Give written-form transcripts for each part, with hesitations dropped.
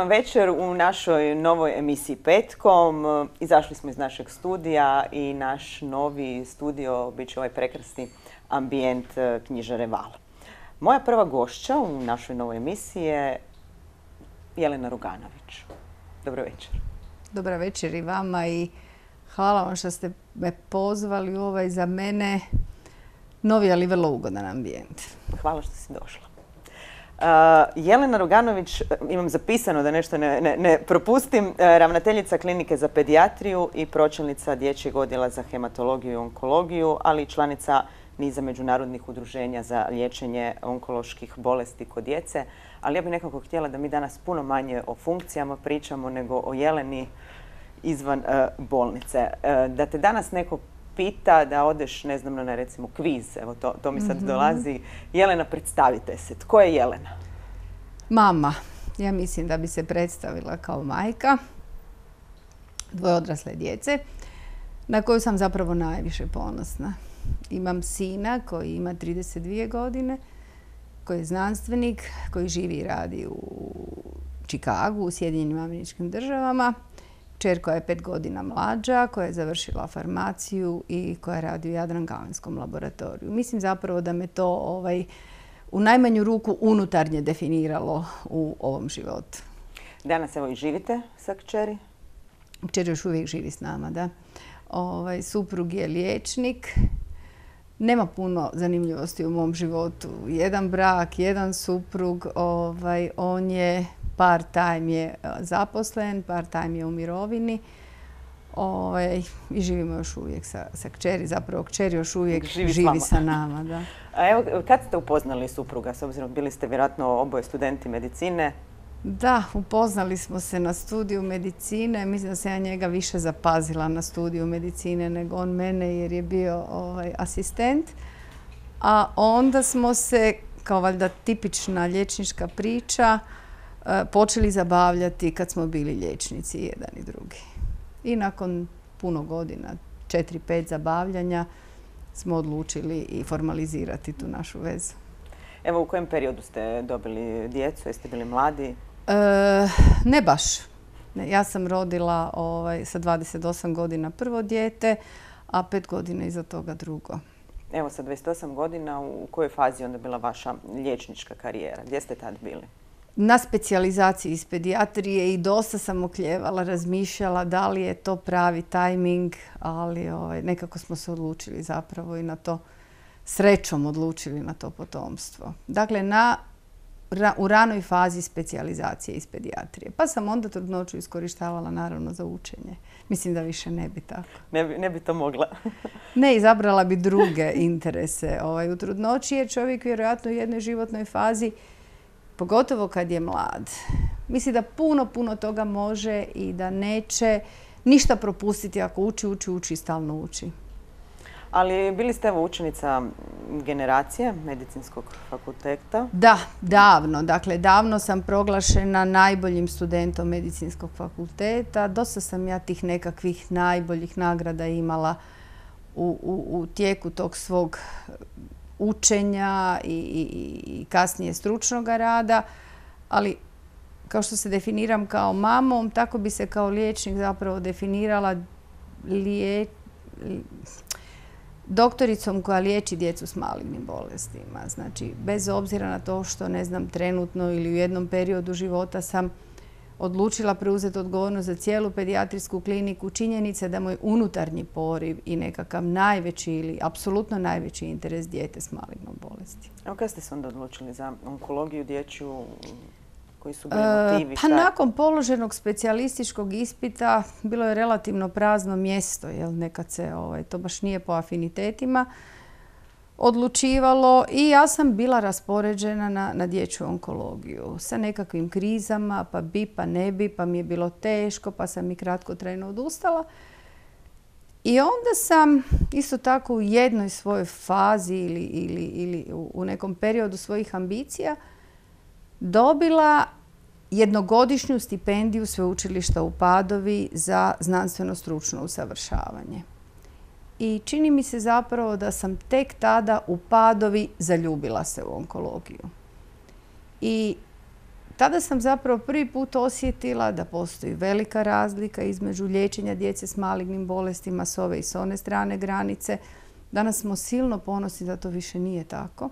vam večer u našoj novoj emisiji Petkom. Izašli smo iz našeg studija i naš novi studio bit će ovaj prekrasni ambijent knjižare Val. Moja prva gošća u našoj novoj emisiji je Jelena Ruganović. Dobro večer. Dobra večer i vama i hvala vam što ste me pozvali u ovaj za mene novi, ali vrlo ugodan ambijent. Hvala što si došla. Jelena Ruganović, imam zapisano da nešto ne propustim, ravnateljica klinike za pedijatriju i pročelnica dječjeg odjela za hematologiju i onkologiju, ali i članica niza međunarodnih udruženja za liječenje onkoloških bolesti kod djece. Ali ja bih nekako htjela da mi danas puno manje o funkcijama pričamo nego o Jeleni izvan bolnice. Da te danas neko pita da odeš, ne znam, na recimo kviz, evo to mi sad dolazi. Jelena, predstavite se. Tko je Jelena? Mama. Ja mislim da bi se predstavila kao majka dvoje odrasle djece na koju sam zapravo najviše ponosna. Imam sina koji ima 32 godine, koji je znanstvenik, koji živi i radi u Čikagu, u Sjedinjenim Američkim Državama. Kćer koja je 5 godina mlađa, koja je završila farmaciju i koja radi u Jadran-Galenskom laboratoriju. Mislim zapravo da me to u najmanju ruku unutarnje definiralo u ovom životu. Danas evo i živite sa kćeri? Kćer još uvijek živi s nama, da. Suprug je liječnik. Nema puno zanimljivosti u mom životu. Jedan brak, jedan suprug, on je part-time je zaposlen, part-time je u mirovini i živimo još uvijek sa kćeri. Zapravo kćer još uvijek živi sa nama. Da. A evo, kad ste upoznali supruga? S obzirom bili ste vjerojatno oboje studenti medicine. Da, upoznali smo se na studiju medicine. Mislim da se ja njega više zapazila na studiju medicine nego on mene jer je bio asistent. A onda smo se, kao valjda tipična liječnička priča, počeli zabavljati kad smo bili liječnici jedan i drugi. I nakon puno godina, 4-5 zabavljanja, smo odlučili i formalizirati tu našu vezu. Evo, u kojem periodu ste dobili djecu? Jeste bili mladi? Ne baš. Ja sam rodila sa 28 godina prvo dijete, a 5 godina iza toga drugo. Evo, sa 28 godina, u kojoj fazi onda bila vaša liječnička karijera? Gdje ste tad bili? Na specijalizaciji iz pedijatrije i dosta sam okljevala, razmišljala da li je to pravi tajming, ali nekako smo se odlučili zapravo i na to, srećom odlučili na to potomstvo. Dakle, u ranoj fazi specijalizacije iz pedijatrije. Pa sam onda trudnoću iskorištavala naravno za učenje. Mislim da više ne bi tako. Ne bi to mogla. Ne, izabrala bi druge interese u trudnoći jer čovjek vjerojatno u jednoj životnoj fazi, pogotovo kad je mlad, misli da puno toga može i da neće ništa propustiti ako uči i stalno uči. Ali bili ste učenica generacije medicinskog fakulteta? Da, davno. Dakle, davno sam proglašena najboljim studentom medicinskog fakulteta. Dosta sam ja tih nekakvih najboljih nagrada imala u tijeku tog svog učenja i kasnije stručnog rada, ali kao što se definiram kao mamom, tako bi se kao liječnik zapravo definirala doktoricom koja liječi djecu s malignim bolestima. Znači, bez obzira na to što, ne znam, trenutno ili u jednom periodu života sam odlučila preuzeti odgovornost za cijelu pedijatrijsku kliniku, činjenica da moj unutarnji poriv i nekakav najveći ili apsolutno najveći interes dijete s malignom bolesti. Evo, kada ste se onda odlučili za onkologiju dječju? Koji su bili motivi? Pa nakon položenog specijalističkog ispita bilo je relativno prazno mjesto, jer nekad se to baš nije po afinitetima odlučivalo i ja sam bila raspoređena na dječju onkologiju sa nekakvim krizama, pa bi, pa ne bi, pa mi je bilo teško, pa sam i kratkotrajno odustala. I onda sam isto tako u jednoj svojoj fazi ili u nekom periodu svojih ambicija dobila jednogodišnju stipendiju Sveučilišta u Padovi za znanstveno-stručno usavršavanje. I čini mi se zapravo da sam tek tada u Padovi zaljubila se u onkologiju. I tada sam zapravo prvi put osjetila da postoji velika razlika između liječenja djece s malignim bolestima s ove i s one strane granice. Danas smo silno ponosni da to više nije tako.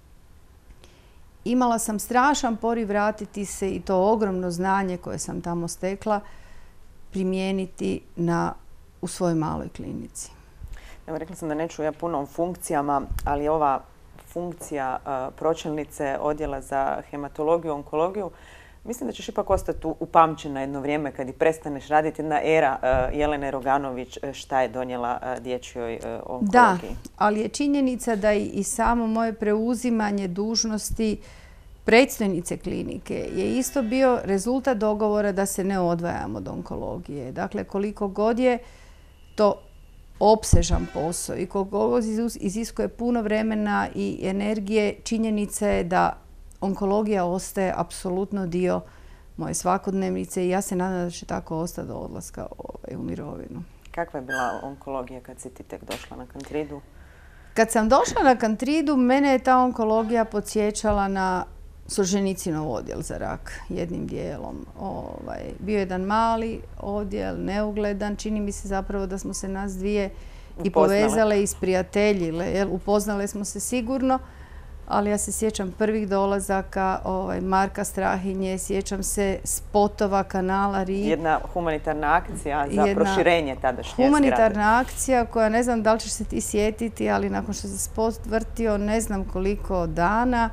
Imala sam strašan poriv vratiti se i to ogromno znanje koje sam tamo stekla primijeniti u svojoj maloj klinici. Evo, rekla sam da neću ja puno o funkcijama, ali ova funkcija pročelnice odjela za hematologiju, onkologiju, mislim da ćeš ipak ostati upamćena jedno vrijeme kad i prestaneš raditi. Jedna era Jelene Roganović šta je donijela dječjoj onkologiji. Da, ali je činjenica da i samo moje preuzimanje dužnosti predstojnice klinike je isto bio rezultat dogovora da se ne odvajamo od onkologije. Dakle, koliko god je to opsežan posao i koliko god iziskuje puno vremena i energije, činjenica je da onkologija ostaje apsolutno dio moje svakodnevnice i ja se nadam da će tako ostati do odlaska u mirovinu. Kakva je bila onkologija kad si ti tek došla na Kantridu? Kad sam došla na Kantridu, mene je ta onkologija podsjećala na Solženjicynov odjel za rak jednim dijelom. Bio je jedan mali odjel, neugledan. Čini mi se zapravo da smo se nas dvije i povezale i isprijateljile. Upoznale smo se sigurno, ali ja se sjećam prvih dolazaka Marka Strahinje, sjećam se spotova kanala RIK. Jedna humanitarna akcija za proširenje tadašnje zgrade. Humanitarna akcija koja, ne znam da li ćeš se ti sjetiti, ali nakon što se spot vrtio ne znam koliko dana,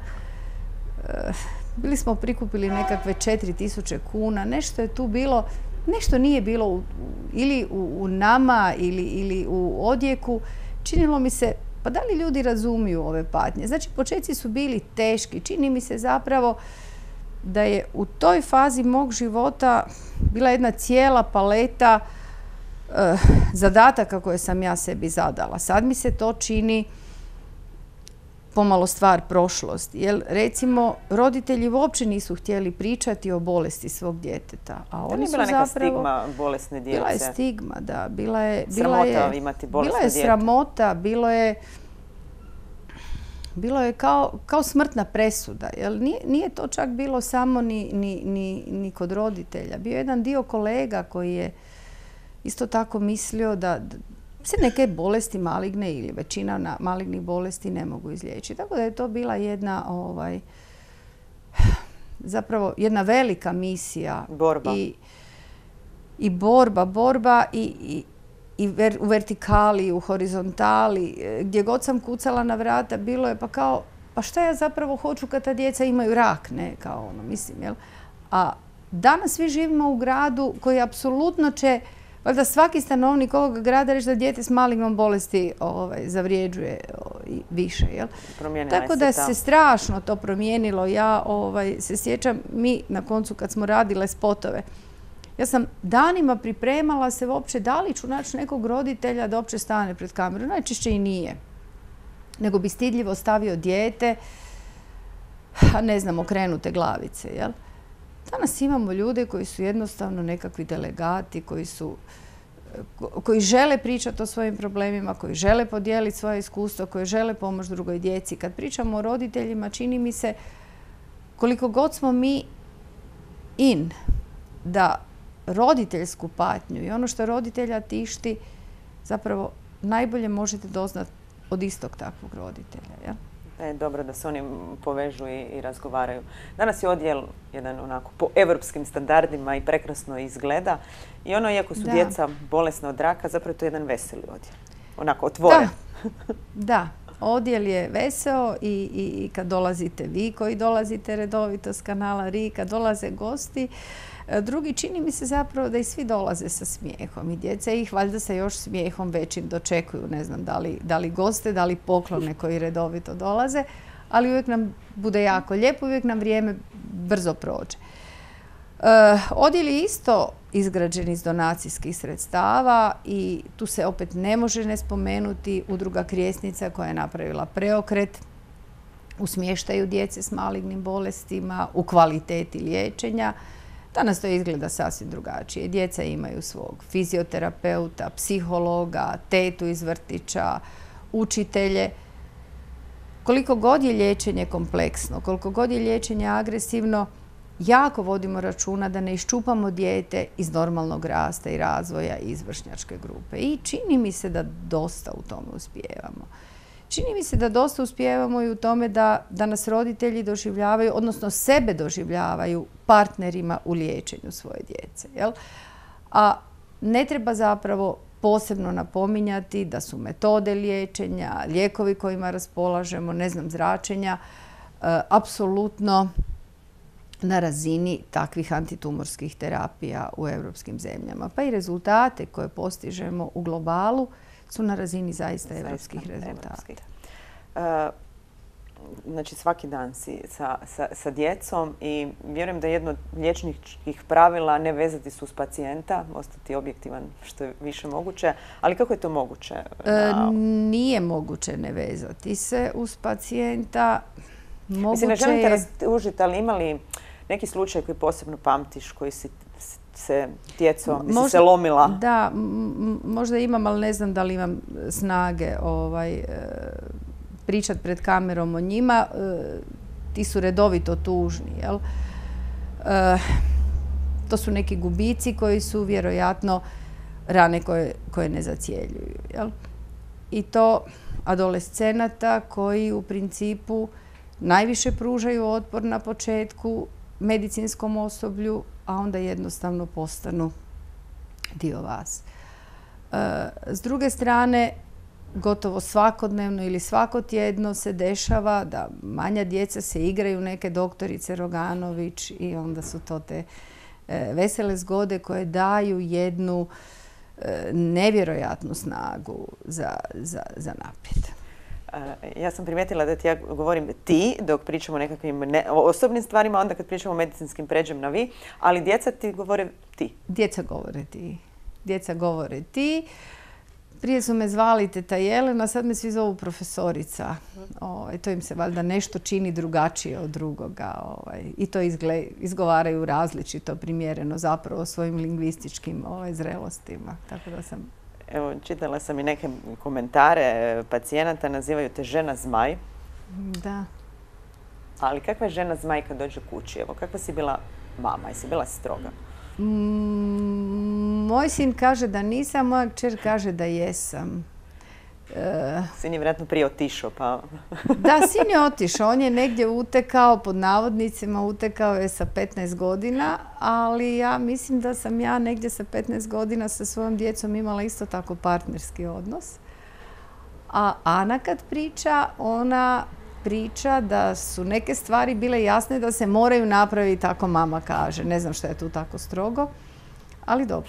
bili smo prikupili nekakve 4000 kuna, nešto je tu bilo, nešto nije bilo ili u nama ili u odjeku. Činilo mi se, pa da li ljudi razumiju ove patnje? Znači, početci su bili teški. Čini mi se zapravo da je u toj fazi mog života bila jedna cijela paleta zadataka koje sam ja sebi zadala. Sad mi se to čini pomalo stvar prošlosti. Jer, recimo, roditelji uopće nisu htjeli pričati o bolesti svog djeteta. A oni su bila neka stigma bolesne djece? Bila je stigma, da. Sramota imati bolesno dijete? Bila je sramota, bilo je kao smrtna presuda. Jer nije to čak bilo samo ni kod roditelja. Bio je jedan dio kolega koji je isto tako mislio da se neke bolesti maligne ili većina malignih bolesti ne mogu izliječiti. Tako da je to bila jedna velika misija. Borba. I borba i u vertikali, u horizontali. Gdje god sam kucala na vrata, bilo je pa šta ja zapravo hoću kad ta djeca imaju rak, ne, kao mislim, jel? A danas svi živimo u gradu koji apsolutno će, valjda svaki stanovnik ovog grada reći da dijete s malignom bolesti zavrijeđuje više, jel? Tako da se strašno to promijenilo. Ja se sjećam, mi na koncu kad smo radile spotove, ja sam danima pripremala se uopće da li ću naći nekog roditelja da uopće stane pred kameru. Najčešće i nije. Nego bi stidljivo stavio dijete, a ne znam, okrenute glavice, jel? Danas imamo ljude koji su jednostavno nekakvi delegati, koji žele pričati o svojim problemima, koji žele podijeliti svoje iskustvo, koji žele pomoći drugoj djeci. Kad pričamo o roditeljima, čini mi se koliko god smo mi da roditeljsku patnju i ono što roditelja tišti zapravo najbolje možete doznati od istog takvog roditelja. Ja? Dobro da se oni povežu i razgovaraju. Danas je odjel jedan onako po evropskim standardima i prekrasno izgleda. I iako su djeca bolesna od raka, zapravo to je jedan veseli odjel. Onako otvoren. Da. Odjel je veseo i kad dolazite vi koji dolazite redovito s kanala RIK, kad dolaze gosti, drugi čini mi se zapravo da i svi dolaze sa smijehom i djeca ih valjda sa još smijehom većim dočekuju, ne znam da li goste, da li poklone koji redovito dolaze, ali uvijek nam bude jako lijepo, uvijek nam vrijeme brzo prođe. Odjel je isto izgrađen iz donacijskih sredstava i tu se opet ne može ne spomenuti Udruga Krijesnica koja je napravila preokret u smještaju djece s malignim bolestima, u kvaliteti liječenja. Danas to izgleda sasvim drugačije. Djeca imaju svog fizioterapeuta, psihologa, tetu iz vrtića, učitelje. Koliko god je liječenje kompleksno, koliko god je liječenje agresivno, jako vodimo računa da ne iščupamo dijete iz normalnog rasta i razvoja iz vršnjačke grupe. I čini mi se da dosta u tome uspijevamo. Čini mi se da dosta uspijevamo i u tome da nas roditelji doživljavaju, odnosno sebe doživljavaju partnerima u liječenju svoje djece. Jel? A ne treba zapravo posebno napominjati da su metode liječenja, lijekovi kojima raspolažemo, zračenja, apsolutno na razini takvih antitumorskih terapija u europskim zemljama. Pa i rezultate koje postižemo u globalu su na razini zaista europskih rezultata. Znači svaki dan si sa djecom i vjerujem da je jedno od liječničkih pravila ne vezati se uz pacijenta, ostati objektivan što je više moguće. Ali kako je to moguće? Nije moguće ne vezati se uz pacijenta. Mislim, ne želim te rastužiti, ali ima li neki slučaj koji posebno pamtiš, koji si se djecom, si se lomila? Da, možda imam, ali ne znam da li imam snage pričati pred kamerom o njima. Ti su redovito tužni. Jel? To su neki gubici koji su vjerojatno rane koje ne zacjeljuju. Jel? I to adolescenata koji u principu najviše pružaju otpor na početku medicinskom osoblju, a onda jednostavno postanu dio vas. S druge strane, gotovo svakodnevno ili svakotjedno se dešava da manja djeca se igraju neke doktorice Roganović i onda su to te vesele zgode koje daju jednu nevjerojatnu snagu za naprijed. Ja sam primijetila da ti ja govorim ti dok pričamo o nekakvim osobnim stvarima, onda kad pričamo o medicinskim pređem na vi, ali djeca ti govore ti. Djeca govore ti. Djeca govore ti. Prije su me zvali teta Jelena, sad me svi zovu profesorica. To im se valjda nešto čini drugačije od drugoga. I to izgovaraju različito, primjereno zapravo svojim lingvističkim zrelostima. Tako da sam... Evo, čitala sam i neke komentare pacijenata, nazivaju te žena zmaj. Da. Ali kakva je žena zmaj kad dođe kući? Evo, kakva si bila mama? Jesi bila stroga? Moj sin kaže da nisam, moja kćer kaže da jesam. Sin je vjerojatno prije otišao, pa... Da, sin je otišao. On je negdje utekao, pod navodnicima, utekao je sa 15 godina, ali ja mislim da sam ja negdje sa 15 godina sa svojom djecom imala isto tako partnerski odnos. A Ana kad priča, ona priča da su neke stvari bile jasne da se moraju napraviti ako mama kaže. Ne znam što je tu tako strogo, ali dobro.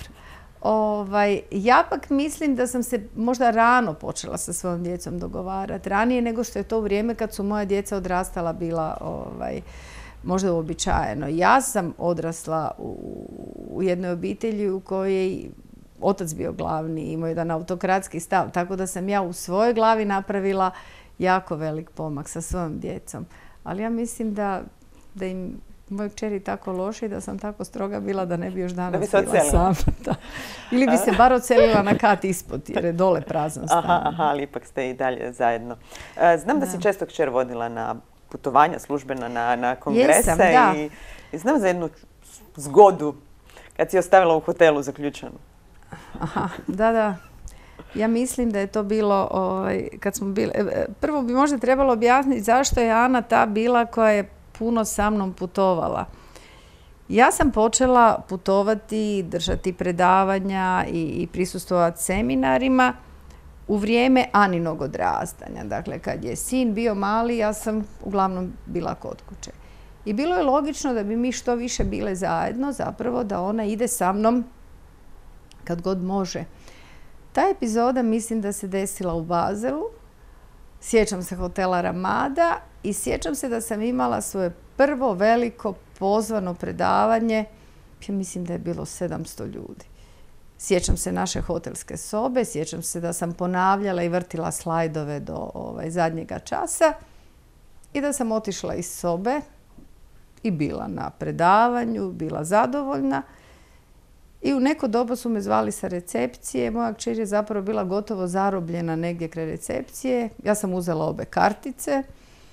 Ja pak mislim da sam se možda rano počela sa svojom djecom dogovarati. Ranije nego što je to vrijeme kad su moja djeca odrastala bila možda uobičajeno. Ja sam odrasla u jednoj obitelji u kojoj otac bio glavni, imao jedan autokratski stav, tako da sam ja u svojoj glavi napravila jako velik pomak sa svojom djecom. Ali ja mislim da im moj kćeri tako loši da sam tako stroga bila da ne bi još danas bila sama. Ili bi se bar odselila na kat ispod jer je dole prazan stan. Aha, ali ipak ste i dalje zajedno. Znam da si često kćer vodila na putovanja službena, na kongrese. Jesam, da. I znam za jednu zgodu kad si ostavila u hotelu zaključanu. Aha, da. Ja mislim da je to bilo kad smo bili... Prvo bi možda trebalo objasniti zašto je Ana ta bila koja je puno sa mnom putovala. Ja sam počela putovati, držati predavanja i prisustvovati seminarima u vrijeme Aninog odrastanja. Dakle, kad je sin bio mali, ja sam uglavnom bila kod kuće. I bilo je logično da bi mi što više bile zajedno, zapravo da ona ide sa mnom kad god može. Ta epizoda mislim da se desila u Baselu. Sjećam se hotela Ramada i sjećam se da sam imala svoje prvo veliko pozvano predavanje. Ja mislim da je bilo 700 ljudi. Sjećam se naše hotelske sobe, sjećam se da sam ponavljala i vrtila slajdove do zadnjega časa i da sam otišla iz sobe i bila na predavanju, bila zadovoljna. I u neko doba su me zvali sa recepcije. Moja kćer je zapravo bila gotovo zarobljena negdje kraj recepcije. Ja sam uzela obe kartice.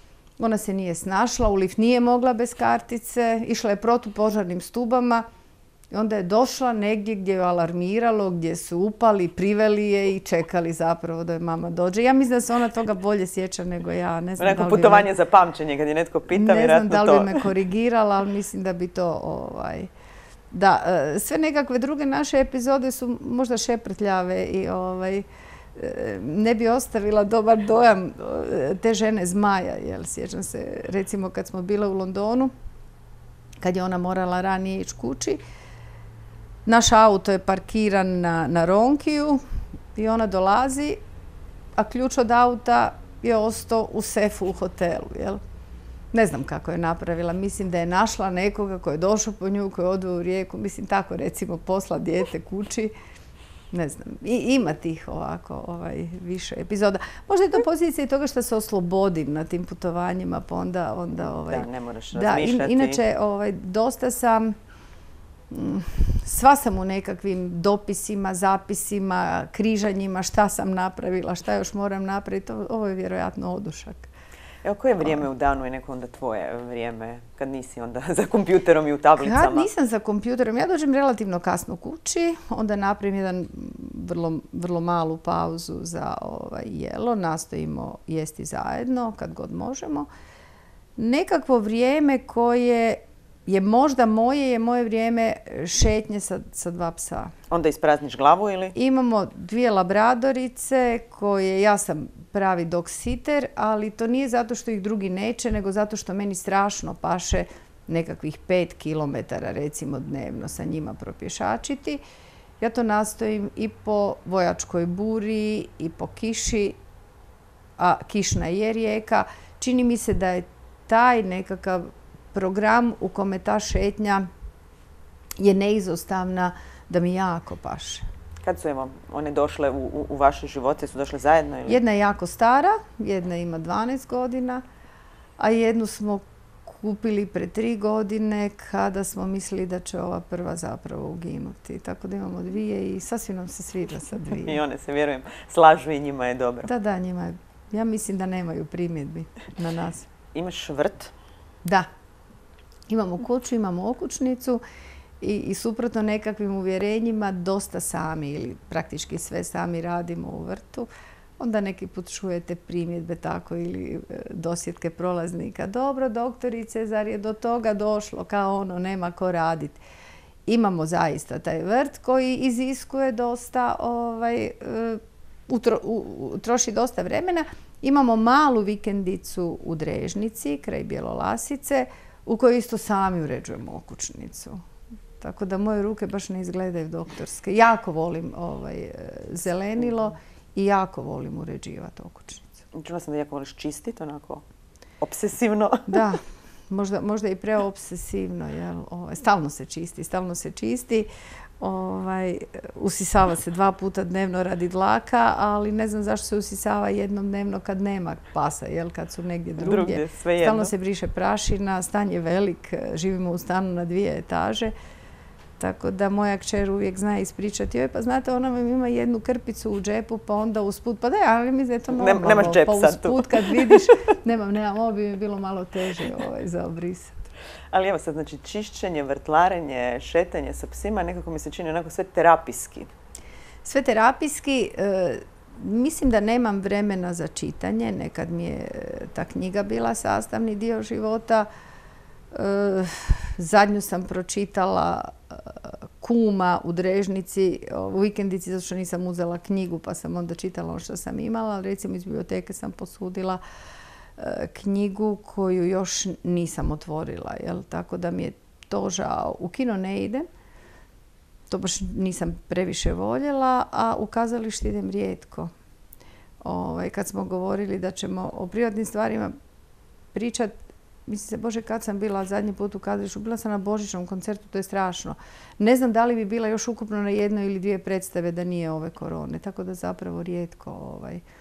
Ona se nije snašla, u lift nije mogla bez kartice, išla je protupožarnim stubama i onda je došla negdje gdje je alarmiralo, gdje su upali, priveli je i čekali zapravo da je mama dođe. Ja mislim da se ona toga bolje sjeća nego ja. Ne znam neko putovanje za pamćenje kad je netko pita, vjerojatno to. Ne znam da li bi me korigirala, ali mislim da bi to... Da, sve nekakve druge naše epizode su možda šeprtljave i ne bi ostavila dobar dojam te žene zmaja. Jer sjećam se, recimo kad smo bile u Londonu, kad je ona morala ranije ići kući, naš auto je parkiran na Ronkiju i ona dolazi, a ključ od auta je ostao u sefu u hotelu. Jel? Ne znam kako je napravila. Mislim da je našla nekoga koji je došao po nju, koji je odveo u Rijeku. Mislim tako recimo posla dijete kući. Ne znam. I ima tih ovako više epizoda. Možda je to posljedica i toga što se oslobodim na tim putovanjima, pa onda da, ne moraš razmišljati. Inače, dosta sam... Sva sam u nekakvim dopisima, zapisima, križanjima, šta sam napravila, šta još moram napraviti. Ovo je vjerojatno odušak. Evo, koje vrijeme u danu je neko onda tvoje vrijeme, kad nisi onda za kompjuterom i u tablicama? Kad nisam za kompjuterom, ja dođem relativno kasno kući, onda napravim jedan vrlo malu pauzu za jelo, nastojimo jesti zajedno kad god možemo. Nekakvo vrijeme koje je možda moje vrijeme šetnje sa dva psa. Onda isprazniš glavu ili? Imamo 2 labradorice koje, ja sam pravi dog sitter, ali to nije zato što ih drugi neće, nego zato što meni strašno paše nekakvih 5 km recimo dnevno sa njima propješačiti. Ja to nastojim i po vojačkoj buri i po kiši, a kišna je rijeka. Čini mi se da je taj nekakav program u kome ta šetnja je neizostavna, da mi jako paše. Kad su one došle u vaše živote? Su došle zajedno? Ili? Jedna je jako stara, jedna ima 12 godina, a jednu smo kupili pre 3 godine kada smo mislili da će ova prva zapravo uginuti. Tako da imamo 2 i sasvim nam se sviđa sa 2. I one se, vjerujem, slažu i njima je dobro. Da, njima je. Ja mislim da nemaju primjedbi na nas. Imaš vrt? Da. Imamo kuću, imamo okućnicu i suprotno nekakvim uvjerenjima dosta sami ili praktički sve sami radimo u vrtu. Onda neki put čujete primjedbe tako ili dosjetke prolaznika. Dobro, doktorice, zar je do toga došlo? Kao nema ko raditi. Imamo zaista taj vrt koji iziskuje dosta, troši dosta vremena. Imamo malu vikendicu u Drežnici, kraj Bjelolasice, u kojoj isto sami uređujemo okućnicu. Tako da moje ruke baš ne izgledaju doktorske. Jako volim zelenilo i jako volim uređivati okućnicu. Čula sam da jako voliš čistiti, onako obsesivno. Da, možda i preobsesivno. Stalno se čisti. Usisava se 2 puta dnevno radi dlaka, ali ne znam zašto se usisava jednom dnevno kad nema pasa, kad su negdje drugdje. Stalno se briše prašina, stan je velik, živimo u stanu na 2 etaže. Tako da moja kćer uvijek zna ispričati, joj pa znate ona vam ima jednu krpicu u džepu pa onda usput, pa da ali mi je to normalno. Nemaš džep pa sad tu. Usput kad vidiš, nemam, ovo bi mi bilo malo teže za obrisati. Ali evo sad, znači čišćenje, vrtlarenje, šetanje sa psima, nekako mi se čini onako sve terapijski. Sve terapijski, mislim da nemam vremena za čitanje, nekad mi je ta knjiga bila sastavni dio života. Zadnju sam pročitala Kuma u Drežnici, u vikendici, zato što nisam uzela knjigu pa sam onda čitala ono što sam imala, ali recimo iz biblioteke sam posudila knjigu koju još nisam otvorila, tako da mi je to žao. U kino ne idem, to baš nisam previše voljela, a u kazalište idem rijetko. Kad smo govorili da ćemo o privatnim stvarima pričati, mislim se, Bože, kad sam bila zadnji put u kazalištu, bila sam na božićnom koncertu, to je strašno. Ne znam da li bi bila još ukupno na 1 ili 2 predstave da nije ove korone, tako da zapravo rijetko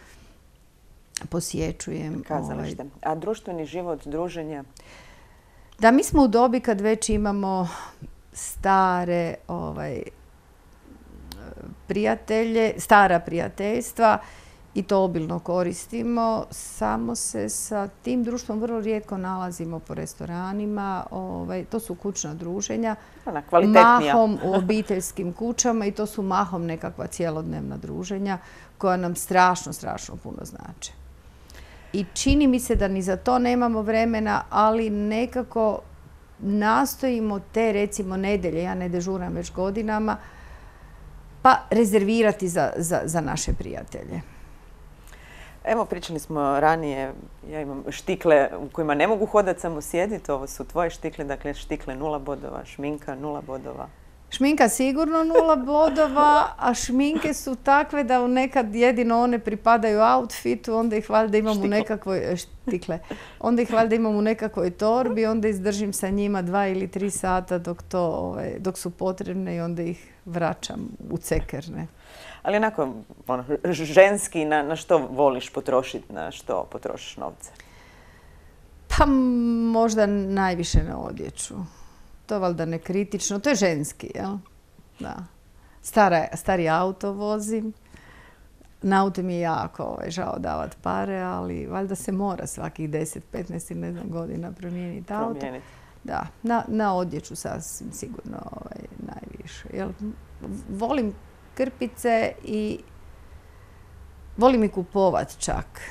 posjećujem. Kazalište. A društveni život, druženje? Da, mi smo u dobi kad već imamo stare prijatelje, stara prijateljstva i to obilno koristimo, samo se sa tim društvom vrlo rijetko nalazimo po restoranima. To su kućna druženja, mahom u obiteljskim kućama i to su mahom nekakva cjelodnevna druženja koja nam strašno, strašno puno znače. I čini mi se da ni za to nemamo vremena, ali nekako nastojimo te, recimo, nedjelje, ja ne dežuram već godinama, pa rezervirati za naše prijatelje. Evo, pričali smo ranije, ja imam štikle u kojima ne mogu hodati, samo sjediti. Ovo su tvoje štikle, dakle štikle 0 bodova, šminka 0 bodova. Šminka sigurno 0 bodova, a šminke su takve da nekad jedino one pripadaju outfitu, onda ih valjda imam u nekakvoj štikle. Onda ih valjda imam u nekakvoj torbi, onda izdržim sa njima 2 ili 3 sata dok su potrebne i onda ih vraćam u cekerne. Ali onako, ženski, na što voliš potrošiti, na što potrošiš novce? Pa možda najviše na odjeću. To je valjda nekritično. To je ženski, jel? Da. Stari auto vozim. Na auto mi je jako žao davati pare, ali valjda se mora svakih 10, 15 ili ne znam godina promijeniti auto. Da, na odjeću sasvim sigurno najviše. Jel? Volim krpice i volim i kupovat čak.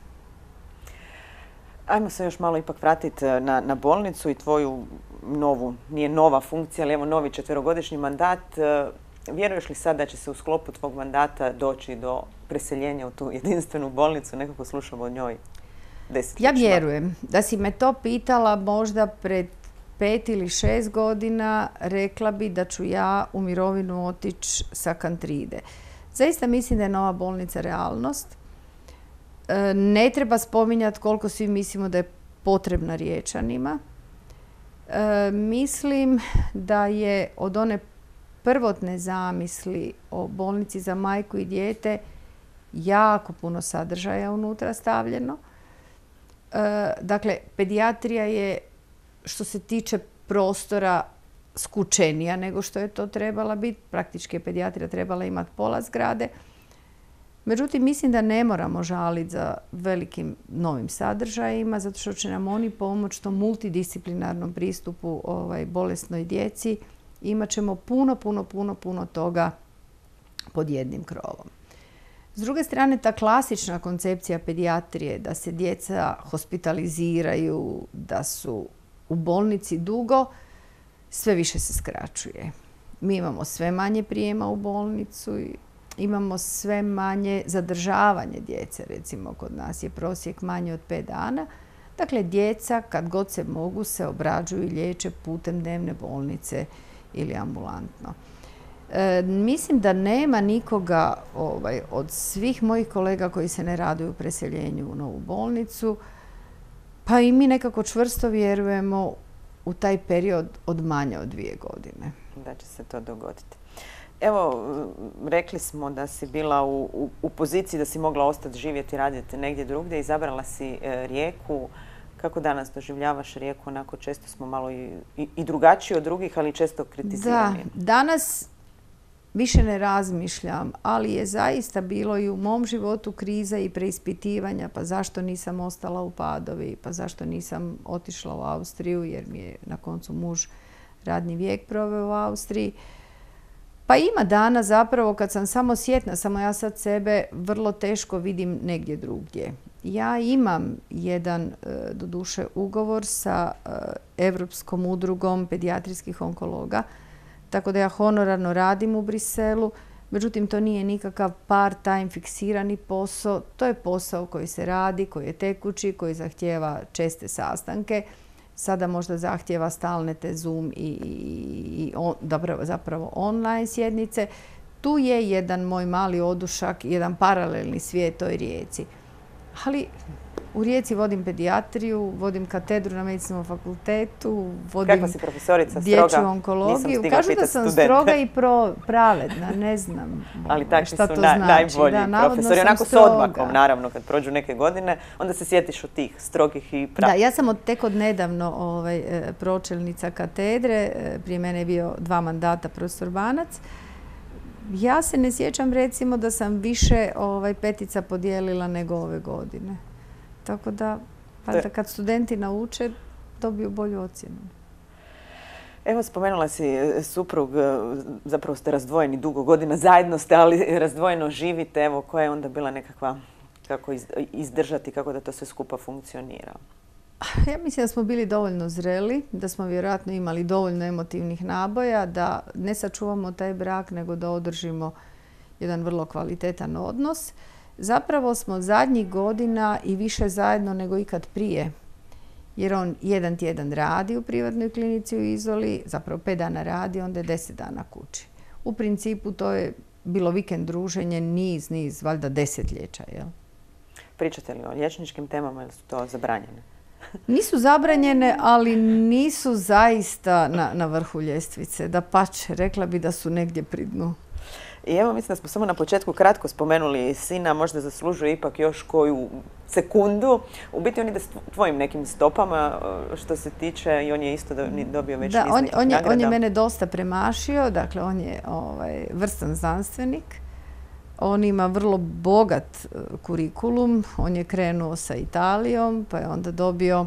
Ajmo se još malo ipak vratiti na bolnicu i tvoju novu, nije nova funkcija, ali evo novi 4-godišnji mandat. Vjeruješ li sad da će se u sklopu tvog mandata doći do preseljenja u tu jedinstvenu bolnicu? Nekako slušamo o njoj desetljećima. Ja vjerujem. Da si me to pitala možda pred 5 ili 6 godina, rekla bi da ću ja u mirovinu otići sa Kantride. Zaista mislim da je nova bolnica realnost. Ne treba spominjati koliko svi mislimo da je potrebna Riječanima. Mislim da je od one prvotne zamisli o bolnici za majku i dijete jako puno sadržaja unutra stavljeno. Dakle, pedijatrija je, što se tiče prostora, skučenija nego što je to trebala biti. Praktički je pedijatrija trebala imati pola zgrade. Međutim, mislim da ne moramo žaliti za velikim novim sadržajima, zato što će nam oni pomoći tom multidisciplinarnom pristupu bolesnoj djeci. Imat ćemo puno toga pod jednim krovom. S druge strane, ta klasična koncepcija pedijatrije da se djeca hospitaliziraju, da su u bolnici dugo, sve više se skraćuje. Mi imamo sve manje prijema u bolnicu i imamo sve manje zadržavanje djece. Recimo, kod nas je prosjek manje od 5 dana. Dakle, djeca, kad god se mogu, se obrađuju i liječe putem dnevne bolnice ili ambulantno. Mislim da nema nikoga od svih mojih kolega koji se ne raduju u preseljenju u novu bolnicu, pa i mi nekako čvrsto vjerujemo u taj period od manje od 2 godine. Da će se to dogoditi. Evo, rekli smo da si bila u poziciji da si mogla ostati živjeti i raditi negdje drugdje. Izabrala si Rijeku. Kako danas doživljavaš Rijeku? Onako često smo malo i drugačiji od drugih, ali često kritizirani. Da, danas više ne razmišljam, ali je zaista bilo i u mom životu kriza i preispitivanja. Pa zašto nisam ostala u Padovi? Pa zašto nisam otišla u Austriju? Jer mi je na koncu muž radni vijek proveo u Austriji. Pa ima dana zapravo kad sam samo sjetna, samo ja sad sebe vrlo teško vidim negdje drugdje. Ja imam jedan, doduše, ugovor sa Europskom udrugom pedijatrijskih onkologa, tako da ja honorarno radim u Briselu. Međutim, to nije nikakav part-time fiksirani posao. To je posao koji se radi, koji je tekući, koji zahtijeva česte sastanke. Sada možda zahtijeva stalne te Zoom i zapravo online sjednice. Tu je jedan moj mali odušak, jedan paralelni svijet toj Rijeci. Ali u Rijeci vodim pedijatriju, vodim katedru na Medicinskom fakultetu, vodim dječju onkologiju. Kažu da sam stroga i pravedna, ne znam ali šta to znači. Najbolji profesori, onako s odmakom, naravno, kad prođu neke godine, onda se sjetiš od tih strogih i pravednih. Da, ja sam tek od nedavno pročelnica katedre, prije mene je bio 2 mandata profesor Banac. Ja se ne sjećam recimo da sam više petica podijelila nego ove godine. Tako da kad studenti nauče, dobiju bolju ocjenu. Evo, spomenula si suprug, zapravo ste razdvojeni dugo godina, zajedno ste, ali razdvojeno živite. Evo, koja je onda bila nekakva, kako izdržati, kako da to sve skupa funkcionira? Ja mislim da smo bili dovoljno zreli, da smo vjerojatno imali dovoljno emotivnih naboja, da ne sačuvamo taj brak, nego da održimo jedan vrlo kvalitetan odnos. Zapravo smo zadnjih godina i više zajedno nego ikad prije. Jer on 1 tjedan radi u privatnoj klinici u Izoli, zapravo 5 dana radi, onda je 10 dana kući. U principu to je bilo vikend druženje, niz, valjda desetljeća. Jel? Pričate li o liječničkim temama ili su to zabranjene? Nisu zabranjene, ali nisu zaista na vrhu ljestvice. Dapače, rekla bi da su negdje pri dnu. I evo, mislim da smo samo na početku kratko spomenuli sina, možda zaslužuje ipak još koju sekundu. U biti on ide s tvojim nekim stopama što se tiče i on je isto dobio već niz nekih nagrada. On je mene dosta premašio, dakle on je vrstan znanstvenik. On ima vrlo bogat kurikulum, on je krenuo sa Italijom, pa je onda dobio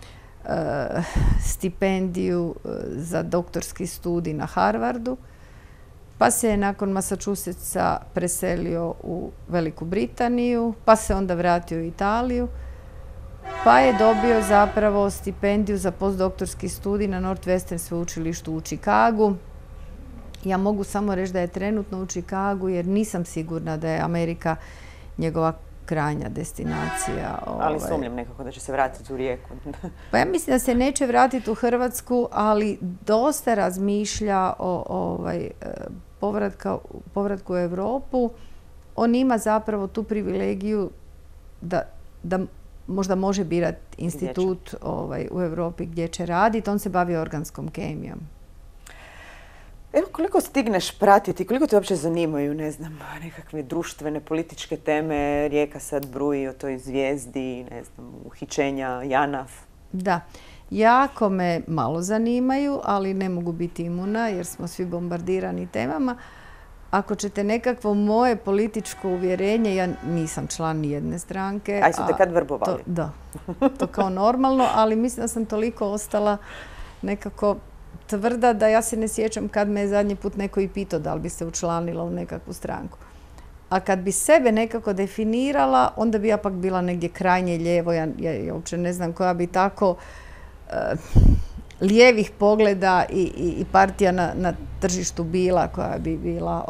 stipendiju za doktorski studij na Harvardu. Pa se je nakon Massachusettsa preselio u Veliku Britaniju, pa se onda vratio u Italiju, pa je dobio zapravo stipendiju za postdoktorski studij na Northwestern sveučilištu u Chicagu. Ja mogu samo reći da je trenutno u Chicagu jer nisam sigurna da je Amerika njegova krajnja destinacija. Ali sumnjam nekako da će se vratiti u Rijeku. Pa ja mislim da se neće vratiti u Hrvatsku, ali dosta razmišlja o povratku u Europu. On ima zapravo tu privilegiju da možda može birati institut u Europi gdje će raditi. On se bavi organskom kemijom. Evo, koliko stigneš pratiti, koliko te uopće zanimaju, ne znam, nekakve društvene, političke teme, Rijeka sad bruji o toj zvijezdi, ne znam, uhićenja, JANAF? Da, jako me malo zanimaju, ali ne mogu biti imuna jer smo svi bombardirani temama. Ako ćete nekakvo moje političko uvjerenje, ja nisam član nijedne stranke. A su te kad vrbovali? Da, to kao normalno, ali mislim da sam toliko ostala nekako tvrda da ja se ne sjećam kad me je zadnji put neko i pitao da li bi se učlanila u nekakvu stranku. A kad bi sebe nekako definirala, onda bi ja pak bila negdje krajnje lijevo. Ja uopće ne znam koja bi tako lijevih pogleda i partija na tržištu bila, koja bi bila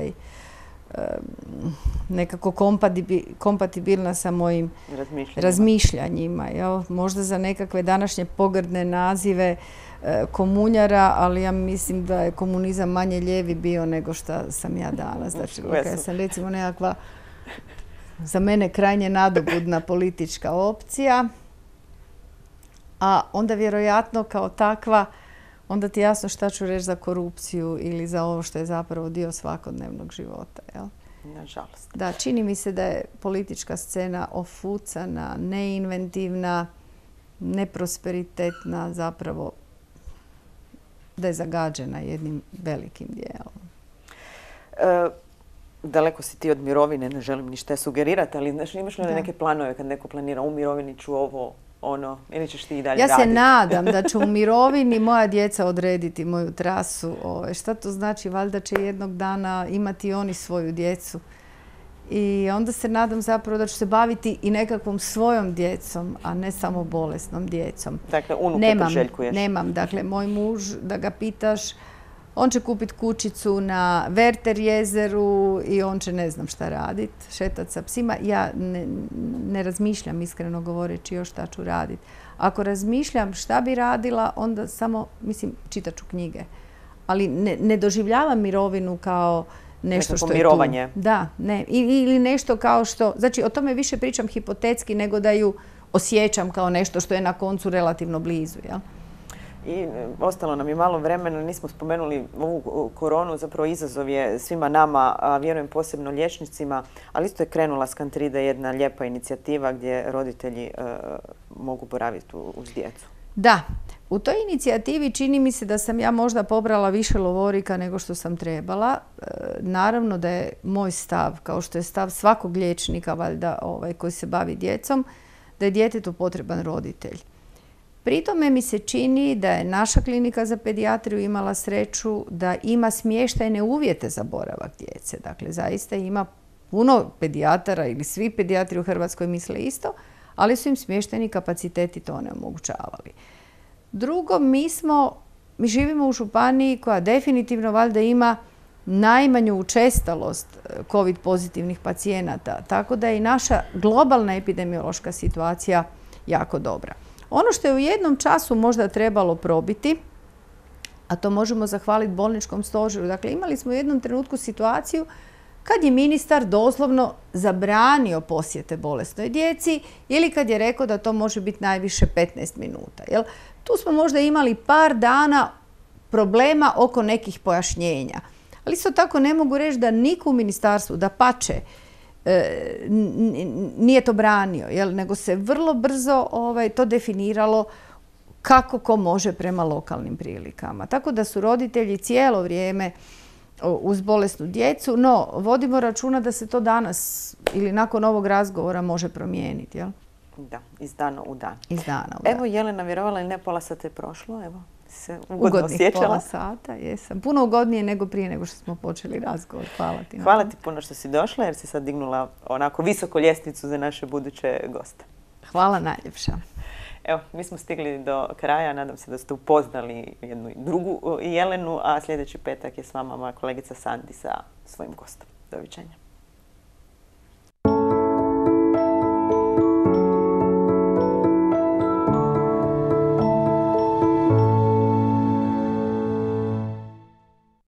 nekako kompatibilna sa mojim razmišljanjima. Jel? Možda za nekakve današnje pogrdne nazive komunjara, ali ja mislim da je komunizam manje lijevi bio nego što sam ja danas. Znači, ja sam recimo nekakva za mene krajnje nadobudna politička opcija, a onda vjerojatno kao takva onda ti je jasno šta ću reći za korupciju ili za ovo što je zapravo dio svakodnevnog života. Jel? Nažalost. Da, čini mi se da je politička scena ofucana, neinventivna, neprosperitetna, zapravo da je zagađena jednim velikim dijelom. Daleko si ti od mirovine, ne želim ništa sugerirati, ali znaš, imaš li neke planove kad neko planira u mirovini ću ovo, ono, ili ćeš ti i dalje raditi? Ja se nadam da će u mirovini moja djeca odrediti moju trasu. Šta to znači? Valjda će jednog dana imati oni svoju djecu. I onda se nadam zapravo da ću se baviti i nekakvom svojom djecom, a ne samo bolesnom djecom. Dakle, unuke priželjkuješ? Nemam. Dakle, moj muž, da ga pitaš, on će kupiti kućicu na Werter jezeru i on će ne znam šta raditi, šetati sa psima. Ja ne razmišljam, iskreno govoreći, još šta ću raditi. Ako razmišljam šta bi radila, onda samo, mislim, čitat ću knjige. Ali ne doživljavam mirovinu kao nešto što je mirovanje. Tu. Da, ne. Ili nešto kao što, znači o tome više pričam hipotetski nego da ju osjećam kao nešto što je na koncu relativno blizu, jel? I ostalo nam je malo vremena, nismo spomenuli ovu koronu, zapravo izazov je svima nama, a vjerujem posebno liječnicima, ali isto je krenula s Kantride jedna lijepa inicijativa gdje roditelji mogu boraviti uz djecu. Da, u toj inicijativi čini mi se da sam ja možda pobrala više lovorika nego što sam trebala. Naravno da je moj stav, kao što je stav svakog liječnika valjda koji se bavi djecom, da je djetetu potreban roditelj. Pri tome mi se čini da je naša klinika za pedijatriju imala sreću da ima smještajne uvjete za boravak djece. Dakle, zaista ima puno pedijatara ili svi pedijatri u Hrvatskoj misle isto, ali su im smještajni kapaciteti to ne omogućavali. Drugo, mi živimo u županiji koja definitivno valjda ima najmanju učestalost COVID pozitivnih pacijenata, tako da je i naša globalna epidemiološka situacija jako dobra. Ono što je u jednom času možda trebalo probiti, a to možemo zahvaliti bolničkom stožeru, dakle imali smo u jednom trenutku situaciju kad je ministar doslovno zabranio posjete bolesnoj djeci ili kad je rekao da to može biti najviše 15 minuta. Jel? Tu smo možda imali par dana problema oko nekih pojašnjenja. Ali isto tako ne mogu reći da niko u ministarstvu, dapače, nije to branio, jel? Nego se vrlo brzo to definiralo kako ko može prema lokalnim prilikama. Tako da su roditelji cijelo vrijeme uz bolesnu djecu, no vodimo računa da se to danas ili nakon ovog razgovora može promijeniti, jel? Da, iz dana u dan. Iz dana u dan. Evo, Jelena, vjerovala ili ne, pola sata je prošlo, evo, se ugodno osjećala. Pola sata, jesam. Puno ugodnije nego prije nego što smo počeli razgovor. Hvala ti. Hvala ti puno što si došla, jer si sad dignula onako visoko ljestvicu za naše buduće goste. Hvala najljepša. Evo, mi smo stigli do kraja. Nadam se da ste upoznali jednu i drugu Jelenu, a sljedeći petak je s vama moja kolegica Sandi sa svojim gostom. Doviđenja.